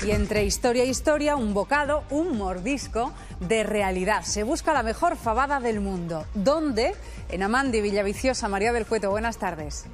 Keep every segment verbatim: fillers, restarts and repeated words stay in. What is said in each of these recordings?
Y entre historia e historia, un bocado, un mordisco de realidad. Se busca la mejor fabada del mundo. ¿Dónde? En Amandi, Villaviciosa. María del Cueto, buenas tardes.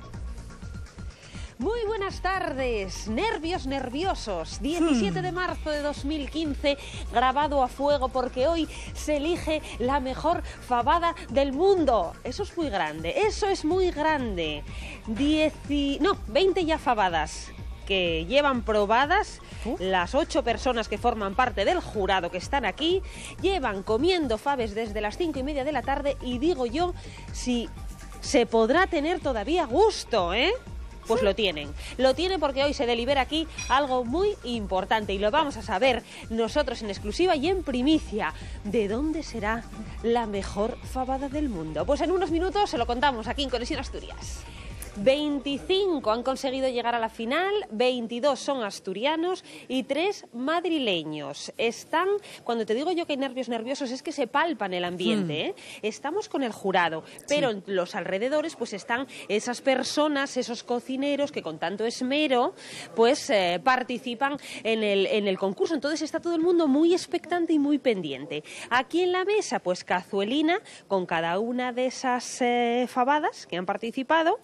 Muy buenas tardes, nervios nerviosos, diecisiete de marzo de dos mil quince, grabado a fuego porque hoy se elige la mejor fabada del mundo. Eso es muy grande, eso es muy grande. Dieci... No, veinte ya fabadas que llevan probadas. ¿Uh? Las ocho personas que forman parte del jurado que están aquí llevan comiendo faves desde las cinco y media de la tarde y digo yo, si se podrá tener todavía gusto, ¿eh? Pues lo tienen, lo tienen porque hoy se delibera aquí algo muy importante y lo vamos a saber nosotros en exclusiva y en primicia. ¿De dónde será la mejor fabada del mundo? Pues en unos minutos se lo contamos aquí en Conexión Asturias. veinticinco han conseguido llegar a la final, veintidós son asturianos y tres madrileños. Están, cuando te digo yo que hay nervios nerviosos, es que se palpan el ambiente, ¿eh? Estamos con el jurado, pero sí, en los alrededores pues están esas personas, esos cocineros que con tanto esmero pues eh, participan en el, en el concurso. Entonces está todo el mundo muy expectante y muy pendiente. Aquí en la mesa pues cazuelina con cada una de esas eh, fabadas que han participado.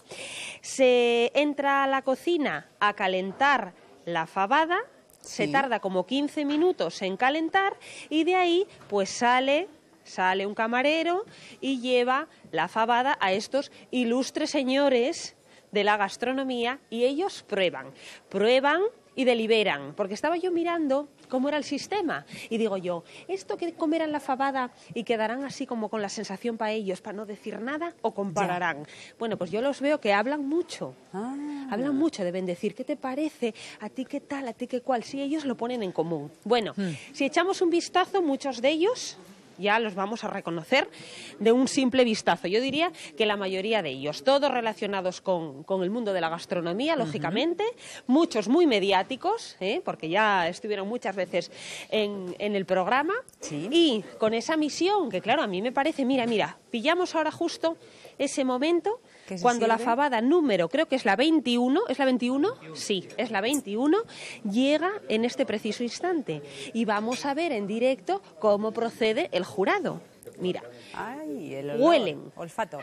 Se entra a la cocina a calentar la fabada, sí, se tarda como quince minutos en calentar y de ahí pues sale, sale un camarero y lleva la fabada a estos ilustres señores de la gastronomía y ellos prueban, prueban y deliberan, porque estaba yo mirando cómo era el sistema y digo yo, ¿esto que comerán la fabada y quedarán así como con la sensación para ellos, para no decir nada, o compararán? Ya. Bueno, pues yo los veo que hablan mucho, ah. hablan mucho, deben decir, ¿qué te parece? ¿A ti qué tal? ¿A ti qué cuál? Sí, ellos lo ponen en común. Bueno, hmm. si echamos un vistazo, muchos de ellos ya los vamos a reconocer de un simple vistazo. Yo diría que la mayoría de ellos, todos relacionados con, con el mundo de la gastronomía, uh-huh, lógicamente, muchos muy mediáticos, ¿eh? Porque ya estuvieron muchas veces en, en el programa, ¿sí? Y con esa misión, que claro, a mí me parece, mira, mira, pillamos ahora justo ese momento cuando sirve? La fabada número, creo que es la veintiuno, ¿es la veintiuno? Sí, es la veintiuno, llega en este preciso instante. Y vamos a ver en directo cómo procede el jurado. Mira, ay, el olor, huelen. Olfato.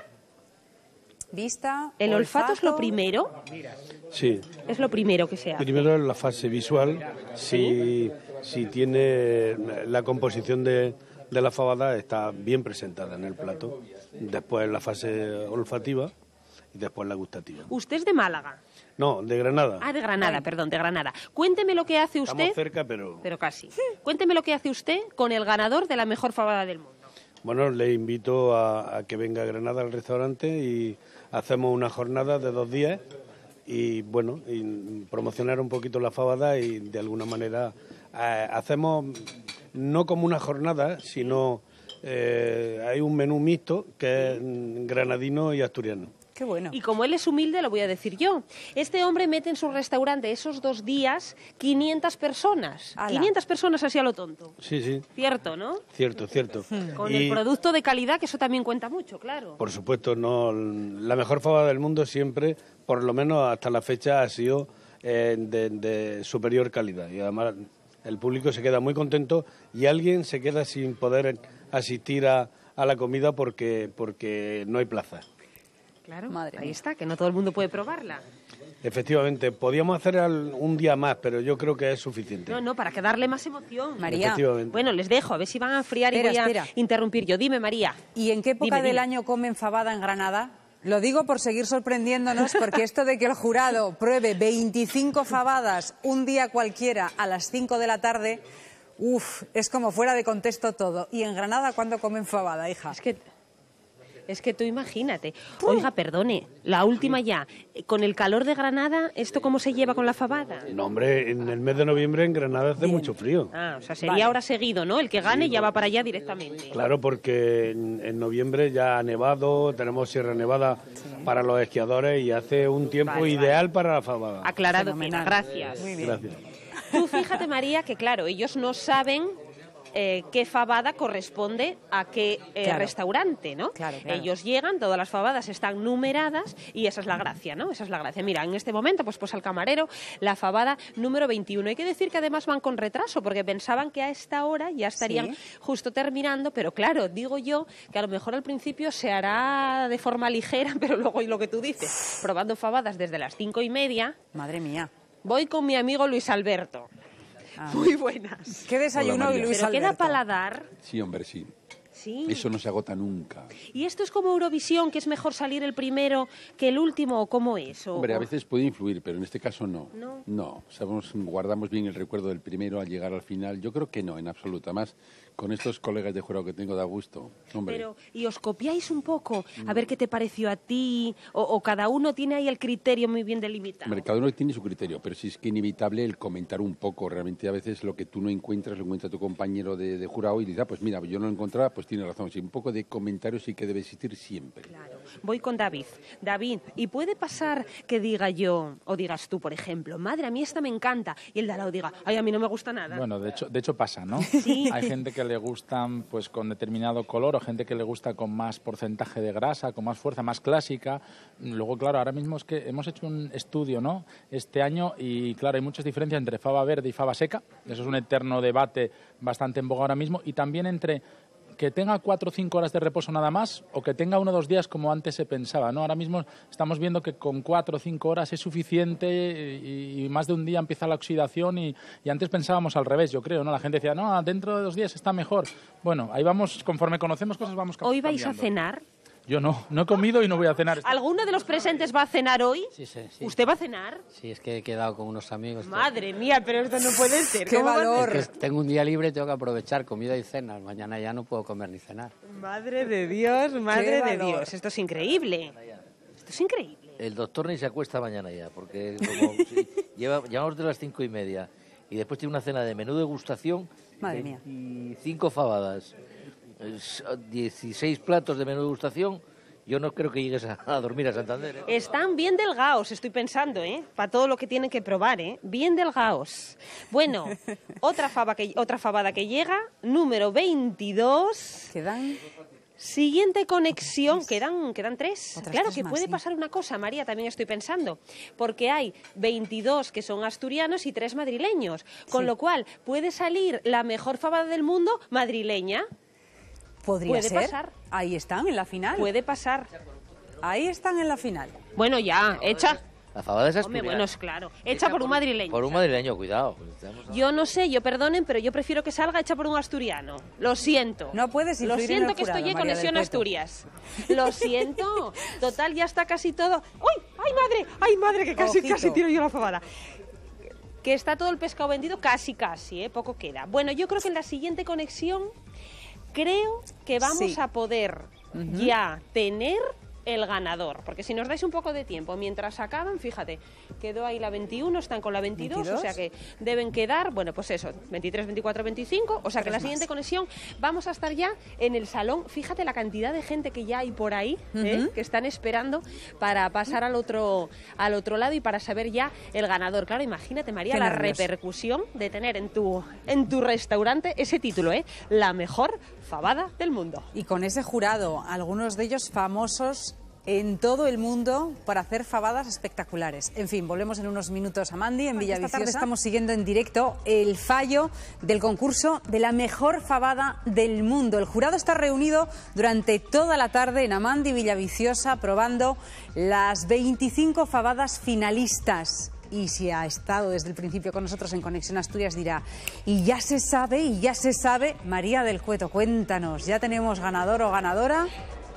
Vista, ¿El olfato, olfato es lo primero? Sí. Es lo primero que se hace. Primero la fase visual, si, si tiene la composición de, de la fabada está bien presentada en el plato. Después la fase olfativa y después la gustativa. ¿Usted es de Málaga? No, de Granada. Ah, de Granada, Ay. perdón, de Granada. Cuénteme lo que hace usted... Estamos cerca, pero... Pero casi. Cuénteme lo que hace usted con el ganador de la mejor fabada del mundo. Bueno, le invito a, a que venga a Granada al restaurante y hacemos una jornada de dos días y, bueno, y promocionar un poquito la fabada y, de alguna manera, eh, hacemos no como una jornada, sino eh, hay un menú mixto que es granadino y asturiano. Qué bueno. Y como él es humilde, lo voy a decir yo. Este hombre mete en su restaurante esos dos días quinientas personas. ¡Hala! quinientas personas así a lo tonto. Sí, sí. Cierto, ¿no? Cierto, cierto. Con y, el producto de calidad, que eso también cuenta mucho, claro. Por supuesto, no. La mejor fabada del mundo siempre, por lo menos hasta la fecha, ha sido eh, de, de superior calidad. Y además el público se queda muy contento y alguien se queda sin poder asistir a, a la comida porque, porque no hay plaza. Claro, Madre ahí mía. Está, que no todo el mundo puede probarla. Efectivamente, podíamos hacer un día más, pero yo creo que es suficiente. No, no, para que darle más emoción. María. Bueno, les dejo, a ver si van a enfriar espera, y voy espera. a interrumpir yo. Dime, María. ¿Y en qué época dime, del dime. año comen fabada en Granada? Lo digo por seguir sorprendiéndonos, porque esto de que el jurado pruebe veinticinco fabadas un día cualquiera a las cinco de la tarde, uff, es como fuera de contexto todo. ¿Y en Granada cuándo comen fabada, hija? Es que... Es que tú imagínate. Oiga, perdone, la última ya. Con el calor de Granada, ¿esto cómo se lleva con la fabada? No, hombre, en el mes de noviembre en Granada hace Bien. mucho frío. Ah, o sea, sería vale. ahora seguido, ¿no? El que gane sí, ya va para allá directamente. Claro, porque en, en noviembre ya ha nevado, tenemos Sierra Nevada sí. para los esquiadores y hace un tiempo vale, ideal vale. para la fabada. Aclarado, Fenomenal. Gracias. Muy bien. Gracias. Tú fíjate, María, que claro, ellos no saben... eh, qué fabada corresponde a qué eh, Claro. restaurante, ¿no? Claro, claro. Ellos llegan, todas las fabadas están numeradas y esa es la gracia, ¿no? Esa es la gracia. Mira, en este momento, pues, pues al camarero la fabada número veintiuno. Hay que decir que además van con retraso, porque pensaban que a esta hora ya estarían Sí. justo terminando, pero claro, digo yo que a lo mejor al principio se hará de forma ligera, pero luego, y lo que tú dices, probando fabadas desde las cinco y media, Madre mía. voy con mi amigo Luis Alberto. Ah. Muy buenas. ¿Qué desayuno Hola, hoy, María. Luis Pero queda Alberto? paladar. Sí, hombre, sí. Sí. Eso no se agota nunca. ¿Y esto es como Eurovisión, que es mejor salir el primero que el último, o cómo es? O- Hombre, a o- veces puede influir, pero en este caso no. No. No, sabemos, guardamos bien el recuerdo del primero al llegar al final. Yo creo que no, en absoluto. Además, con estos colegas de jurado que tengo da gusto. Hombre, Pero, ¿y os copiáis un poco? A ver qué te pareció a ti, o, o cada uno tiene ahí el criterio muy bien delimitado. hombre, cada uno tiene su criterio, pero sí es que inevitable el comentar un poco. Realmente a veces lo que tú no encuentras, lo encuentra tu compañero de, de jurado y dice, ah, pues mira, yo no lo encontraba, pues tiene razón. Sí, un poco de comentario sí que debe existir siempre. Claro. Voy con David. David, ¿y puede pasar que diga yo, o digas tú, por ejemplo, madre, a mí esta me encanta, y el de al lado diga, ay, a mí no me gusta nada? Bueno, de hecho, de hecho pasa, ¿no? Sí. Hay gente que le gustan pues con determinado color o gente que le gusta con más porcentaje de grasa, con más fuerza, más clásica. Luego, claro, ahora mismo es que hemos hecho un estudio, ¿no? Este año y, claro, hay muchas diferencias entre fava verde y fava seca. Eso es un eterno debate bastante en boga ahora mismo. Y también entre que tenga cuatro o cinco horas de reposo nada más o que tenga uno o dos días como antes se pensaba, ¿no? Ahora mismo estamos viendo que con cuatro o cinco horas es suficiente y, y más de un día empieza la oxidación y, y antes pensábamos al revés, yo creo, ¿no? La gente decía, no, dentro de dos días está mejor. Bueno, ahí vamos, conforme conocemos cosas vamos ¿Hoy vais a cambiando. cenar? Yo no, no he comido y no voy a cenar. ¿Alguno de los presentes va a cenar hoy? Sí, sí, sí. ¿Usted va a cenar? Sí, es que he quedado con unos amigos. Madre mía, pero esto no puede ser. ¡Qué ¿Cómo va a ser? valor! Es que tengo un día libre y tengo que aprovechar comida y cena. Mañana ya no puedo comer ni cenar. Madre de Dios, madre de valor! Dios. Esto es increíble. Esto es increíble. El doctor ni se acuesta mañana ya, porque como sí, lleva, llevamos de las cinco y media y después tiene una cena de menú degustación. Madre mía. Y cinco fabadas, es, dieciséis platos de menú degustación. Yo no creo que llegues a, a dormir a Santander. ¿eh? Están bien delgados, estoy pensando, ¿eh? Para todo lo que tienen que probar, ¿eh? Bien delgados. Bueno, otra, fava que, otra fabada que llega, número veintidós. Quedan... Siguiente conexión, quedan, quedan tres. Otras Claro tres que más, puede sí. pasar una cosa, María, también estoy pensando, porque hay veintidós que son asturianos y tres madrileños, con Sí. lo cual puede salir la mejor fabada del mundo madrileña. ¿Podría Puede ser? pasar. Ahí están, en la final. Puede pasar. Ahí están en la final. Bueno, ya, hecha. La fabada es Hombre, asturiana. bueno, es claro. Hecha por un madrileño. Por un madrileño, cuidado. Estamos- Yo no sé, yo perdonen, pero yo prefiero que salga hecha por un asturiano. Lo siento. No puedes Lo influir en siento el que jurado, estoy en María del Conexión Cueto. Asturias. Lo siento. Total, ya está casi todo. ¡Uy! ¡Ay, madre! ¡Ay, madre! Que casi, Ojito. casi tiro yo la fabada. Que está todo el pescado vendido, casi, casi, ¿eh? Poco queda. Bueno, yo creo que en la siguiente conexión creo que vamos Sí. a poder ya tener el ganador. Porque si nos dais un poco de tiempo, mientras acaban, fíjate, quedó ahí la veintiuno, están con la veintidós, ¿veintidós? o sea que deben quedar, bueno, pues eso, veintitrés, veinticuatro, veinticinco, o sea que Tres la más. siguiente conexión vamos a estar ya en el salón. Fíjate la cantidad de gente que ya hay por ahí, ¿eh? Que están esperando para pasar al otro, al otro lado y para saber ya el ganador. Claro, imagínate, María, Qué la nervios. repercusión de tener en tu, en tu restaurante ese título, ¿eh? La mejor fabada del mundo. Y con ese jurado, algunos de ellos famosos en todo el mundo para hacer fabadas espectaculares. En fin, volvemos en unos minutos a Mandy, en Villaviciosa. Esta tarde estamos siguiendo en directo el fallo del concurso de la mejor fabada del mundo. El jurado está reunido durante toda la tarde en Amandi, Villaviciosa, probando las veinticinco fabadas finalistas. Y si ha estado desde el principio con nosotros en Conexión Asturias dirá, y ya se sabe, y ya se sabe, María del Cueto, cuéntanos, ¿ya tenemos ganador o ganadora?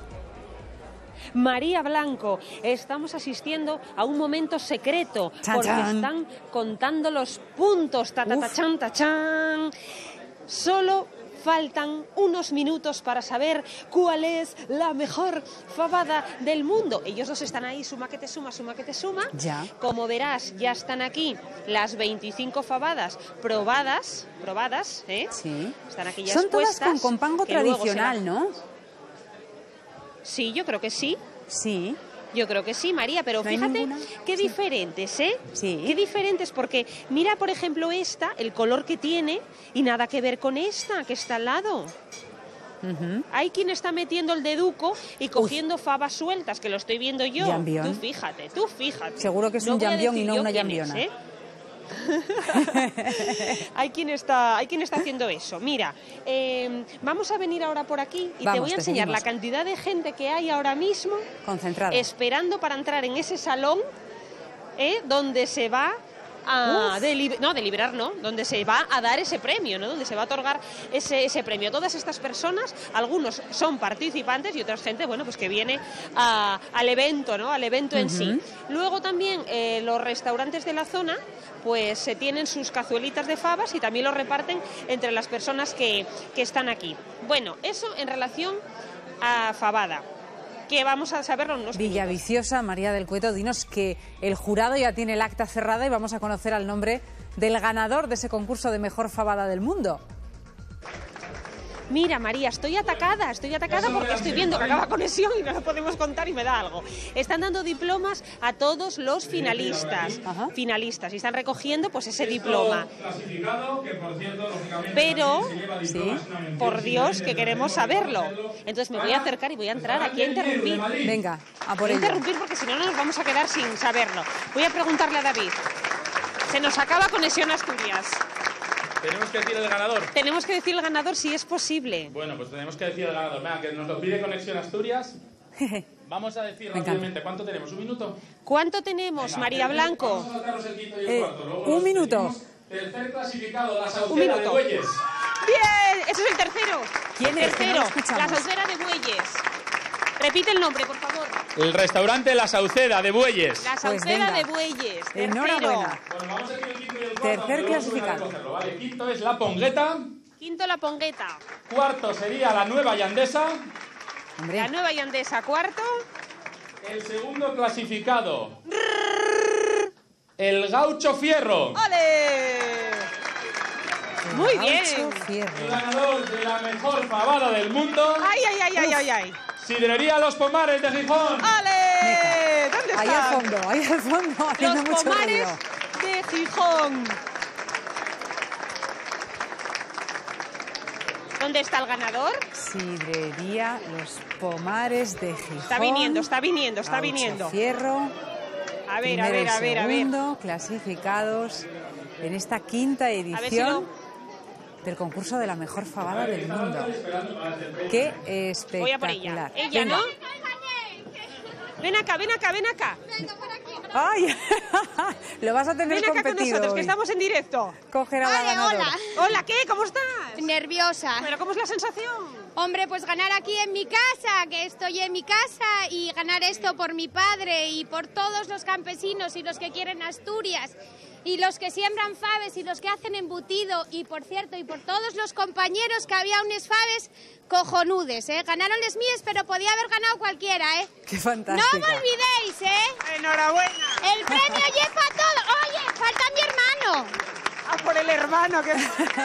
María Blanco, estamos asistiendo a un momento secreto Chan, porque chan. están contando los puntos. Ta, ta, ta, Uf. chan, ta, chan. Solo faltan unos minutos para saber cuál es la mejor fabada del mundo. Ellos dos están ahí, suma que te suma, suma que te suma. Ya. Como verás, ya están aquí las veinticinco fabadas probadas, probadas, ¿eh? Sí. Están aquí ya Son todas expuestas, con compango que luego tradicional, será- ¿no? Sí, yo creo que sí. Sí. Yo creo que sí, María, pero ¿No hay fíjate ninguna? qué Sí. diferentes, ¿eh? Sí. Qué diferentes, porque mira, por ejemplo, esta, el color que tiene, y nada que ver con esta, que está al lado. Ujú. Hay quien está metiendo el deduco y cogiendo fabas sueltas, que lo estoy viendo yo. Llambión. Tú fíjate, tú fíjate. Seguro que es No un voy a llambión y decir no yo una quién es, llambiona. ¿eh? hay quien está hay quien está haciendo eso. Mira, eh, vamos a venir ahora por aquí y te Vamos, voy a te enseñar seguimos. la cantidad de gente que hay ahora mismo Concentrada. esperando para entrar en ese salón, ¿eh? donde se va a deli- no, deliberar, no, donde se va a dar ese premio, ¿no? Donde se va a otorgar ese, ese premio. Todas estas personas, algunos son participantes y otra gente, bueno, pues que viene a- al evento, ¿no? Al evento en sí. Luego también eh, los restaurantes de la zona, pues se tienen sus cazuelitas de fabas y también los reparten entre las personas que, que están aquí. Bueno, eso en relación a fabada, que vamos a saberlo en unos Villaviciosa, María del Cueto, dinos que el jurado ya tiene el acta cerrada y vamos a conocer al nombre del ganador de ese concurso de mejor fabada del mundo. Mira, María, estoy atacada, estoy atacada porque estoy viendo que acaba conexión y no lo podemos contar y me da algo. Están dando diplomas a todos los finalistas, Ajá. finalistas, y están recogiendo pues ese diploma. Pero, Sí. por Dios, que queremos saberlo. Entonces me voy a acercar y voy a entrar aquí a interrumpir. Venga, a por Voy a ello. interrumpir porque si no, no nos vamos a quedar sin saberlo. Voy a preguntarle a David. Se nos acaba Conexión Asturias. Tenemos que decir el ganador. Tenemos que decir el ganador si es posible. Bueno, pues tenemos que decir el ganador. Venga, que nos lo pide Conexión Asturias. Vamos a decir Me encanta. rápidamente, ¿cuánto tenemos? ¿Un minuto? ¿Cuánto tenemos, María Blanco? Vamos a saltarnos el quinto y el Eh, cuarto. Luego un los minuto. decimos. Tercer clasificado, la Un Sauceda de minuto. Bueyes. ¡Bien! Ese es el tercero. ¿Quién el es? Que no tercero, lo escuchamos. la Sauceda de Bueyes. Repite el nombre, por favor. El restaurante La Sauceda de Bueyes. La Pues Sauceda venga. de Bueyes. Tercero. Enhorabuena. Bueno, vamos a decir el quinto y el cuarto. Tercer aunque luego clasificado. suena recogerlo, ¿vale? Quinto es La Pongueta. Quinto, la Pongueta. Cuarto sería La Nueva Yandesa. Hombre, La Nueva Yandesa. Cuarto. El segundo clasificado. El Gaucho Fierro. ¡Ole! Muy bien. Gaucho Fierro. El ganador de la mejor fabada del mundo. ¡Ay, ay, ay, ay, ay, ay! Sidrería Los Pomares de Gijón. ¡Ale! ¿Dónde ahí está? al fondo, ahí al fondo, haciendo Los mucho Pomares ruido. de Gijón. ¿Dónde está el ganador? Sidrería Los Pomares de Gijón. Está viniendo, está viniendo, está Gaucho viniendo. Fierro. A ver, a Primero ver, y a ver, a ver. segundo, clasificados en esta quinta A ver si edición lo... del concurso de la mejor fabada del mundo. Qué espectacular. Voy a por ella. Ella, Venga. ¿no? Ven acá, ven acá, ven acá. ¡Ay! Lo vas a tener Ven acá con competido nosotros, hoy. que estamos en directo. Coger a la Vale, ganadora. hola. Hola, ¿qué? ¿Cómo estás? Nerviosa. Pero ¿cómo es la sensación? Hombre, pues ganar aquí en mi casa, que estoy en mi casa, y ganar esto por mi padre y por todos los campesinos y los que quieren Asturias y los que siembran faves y los que hacen embutido, y por cierto, y por todos los compañeros, que había unos faves cojonudes, ¿eh? Ganaron les mías, pero podía haber ganado cualquiera, ¿eh? Qué No fantástica. me olvidéis, ¿eh? Enhorabuena. El premio lleva todo. Oye, falta mi hermano. A por el hermano, que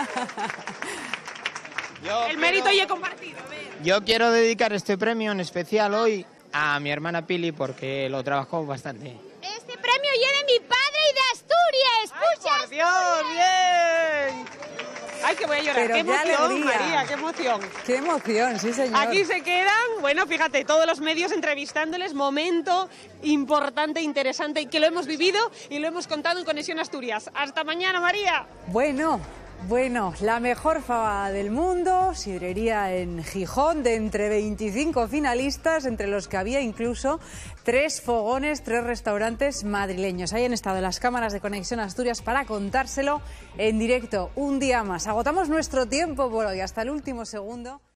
Yo el mérito ya he compartido. A ver. Yo quiero dedicar este premio en especial hoy a mi hermana Pili porque lo trabajó bastante. Este premio viene de mi padre y de Asturias. ¡Ay, ¡Escucha! por Dios! ¡Bien! ¡Ay, que voy a llorar! Pero ¡Qué qué emoción, alegría. María! ¡Qué emoción! Qué emoción, sí señor. Aquí se quedan, bueno, fíjate, todos los medios entrevistándoles, momento importante, interesante, y que lo hemos vivido y lo hemos contado en Conexión Asturias. ¡Hasta mañana, María! Bueno, bueno, la mejor fabada del mundo, sidrería en Gijón, de entre veinticinco finalistas, entre los que había incluso tres fogones, tres restaurantes madrileños. Ahí han estado las cámaras de Conexión Asturias para contárselo en directo un día más. Agotamos nuestro tiempo por hoy, hasta el último segundo.